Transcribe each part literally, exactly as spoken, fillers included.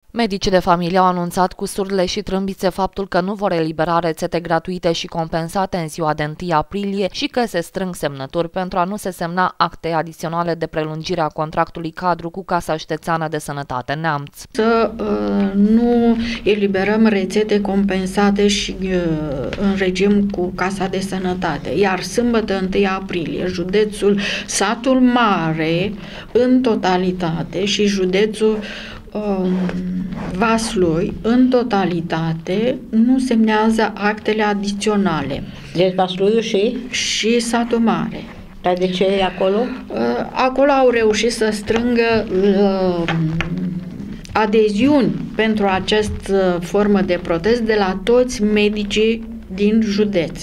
Medicii de familie au anunțat cu surle și trâmbițe faptul că nu vor elibera rețete gratuite și compensate în ziua de întâi aprilie și că se strâng semnături pentru a nu se semna acte adiționale de prelungire a contractului cadru cu Casa Județeană de Sănătate Neamț. Să uh, nu eliberăm rețete compensate și uh, în regim cu Casa de Sănătate. Iar sâmbătă întâi aprilie, județul Satul Mare în totalitate și județul Vaslui, în totalitate, nu semnează actele adiționale. Deci Vasluiul și? Și Satul Mare. Dar de ce e acolo? Acolo au reușit să strângă uh, adeziuni pentru această formă de protest de la toți medicii din județ.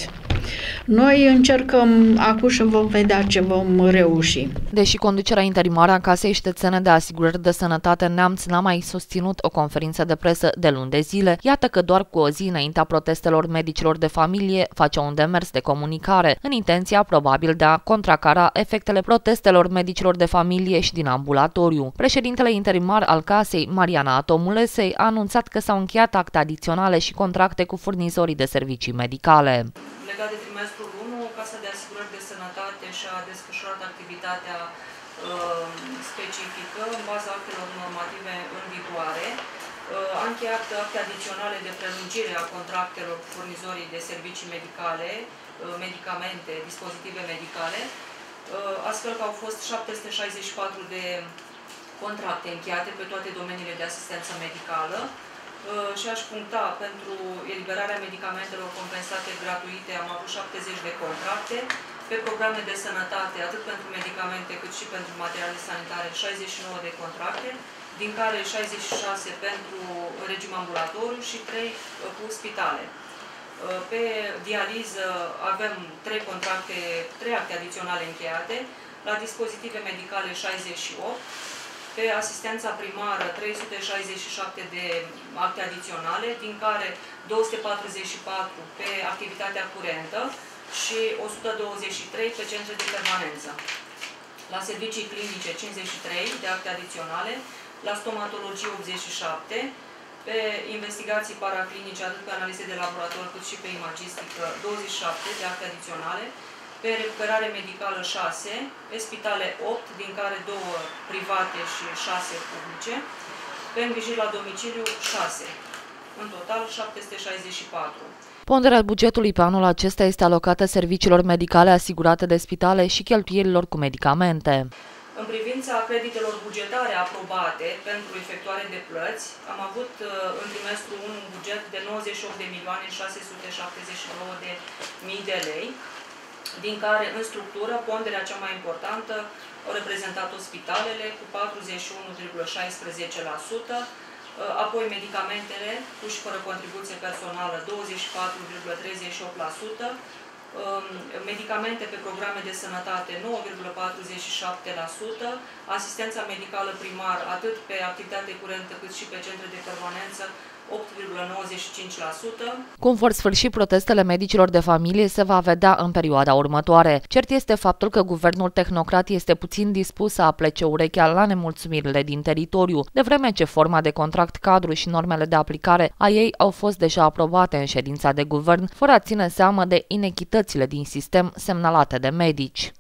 Noi încercăm acum și vom vedea ce vom reuși. Deși conducerea interimară a Casei Județene de Asigurări de Sănătate Neamț n-a mai susținut o conferință de presă de luni de zile, iată că doar cu o zi înaintea protestelor medicilor de familie face un demers de comunicare, în intenția probabil de a contracara efectele protestelor medicilor de familie și din ambulatoriu. Președintele interimar al Casei, Mariana Atomulesei, a anunțat că s-au încheiat acte adiționale și contracte cu furnizorii de servicii medicale. Legat de trimestrul unu, Casa de Asigurări de Sănătate și-a desfășurat activitatea uh, specifică în baza actelor normative în vigoare. Uh, a încheiat acte adiționale de prelungire a contractelor cu furnizorii de servicii medicale, uh, medicamente, dispozitive medicale, uh, astfel că au fost șapte sute șaizeci și patru de contracte încheiate pe toate domeniile de asistență medicală. Și aș puncta, pentru eliberarea medicamentelor compensate gratuite am avut șaptezeci de contracte, pe programe de sănătate, atât pentru medicamente cât și pentru materiale sanitare, șaizeci și nouă de contracte, din care șaizeci și șase pentru regim ambulatoriu și trei cu spitale. Pe dializă avem trei contracte, trei acte adiționale încheiate, la dispozitive medicale șaizeci și opt, pe asistența primară trei sute șaizeci și șapte de acte adiționale, din care două sute patruzeci și patru pe activitatea curentă și o sută douăzeci și trei pe centre de permanență. La servicii clinice cincizeci și trei de acte adiționale, la stomatologie optzeci și șapte, pe investigații paraclinice, atât pe analize de laborator cât și pe imagistică douăzeci și șapte de acte adiționale, pe recuperare medicală șase, pe spitale opt, din care două private și șase publice, pe îngrijiri la domiciliu șase, în total șapte sute șaizeci și patru. Ponderea bugetului pe anul acesta este alocată serviciilor medicale asigurate de spitale și cheltuielilor cu medicamente. În privința creditelor bugetare aprobate pentru efectuare de plăți, am avut în trimestrul unu un buget de nouăzeci și opt de milioane șase sute șaptezeci și nouă de mii de lei, din care în structură ponderea cea mai importantă o reprezentat-o spitalele cu patruzeci și unu virgulă șaisprezece la sută, apoi medicamentele cu și fără contribuție personală douăzeci și patru virgulă treizeci și opt la sută, medicamente pe programe de sănătate nouă virgulă patruzeci și șapte la sută, asistența medicală primară atât pe activitate curentă cât și pe centre de permanență opt virgulă nouăzeci și cinci la sută. Cum vor sfârși protestele medicilor de familie se va vedea în perioada următoare. Cert este faptul că guvernul tehnocrat este puțin dispus să aplece urechea la nemulțumirile din teritoriu, de vreme ce forma de contract cadru și normele de aplicare a ei au fost deja aprobate în ședința de guvern, fără a ține seamă de inechitățile din sistem semnalate de medici.